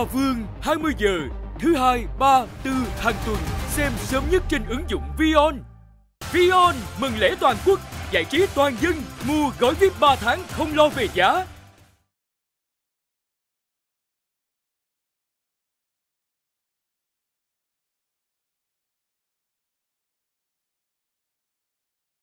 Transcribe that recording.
Ma Vương 20 giờ thứ hai, 3, 4 hàng tuần, xem sớm nhất trên ứng dụng Vion. Vion mừng lễ toàn quốc, giải trí toàn dân, mua gói VIP 3 tháng không lo về giá.